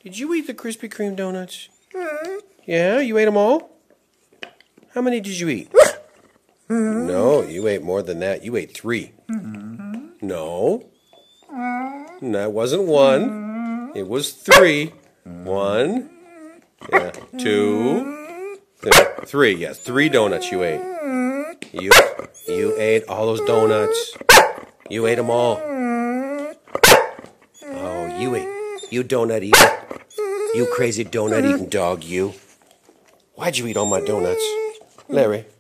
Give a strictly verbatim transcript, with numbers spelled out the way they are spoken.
Did you eat the Krispy Kreme donuts? Yeah, you ate them all? How many did you eat? No, you ate more than that. You ate three. No. That wasn't one. It was three. One. Yeah. Two. Three. Yes, three donuts you ate. You you ate all those donuts. You ate them all. Oh, you ate. You donut eater. You crazy donut eating dog, you. Why'd you eat all my donuts? Larry.